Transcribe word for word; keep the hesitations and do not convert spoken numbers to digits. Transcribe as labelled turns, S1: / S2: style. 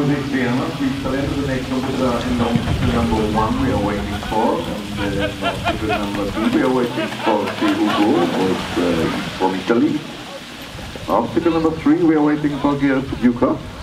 S1: this Vienna, please select the next computer in obstacle number one we are waiting for, and uh, obstacle number two we are waiting for C. Hugo, was uh, from Italy. Obstacle number three we are waiting for Gerd Buker.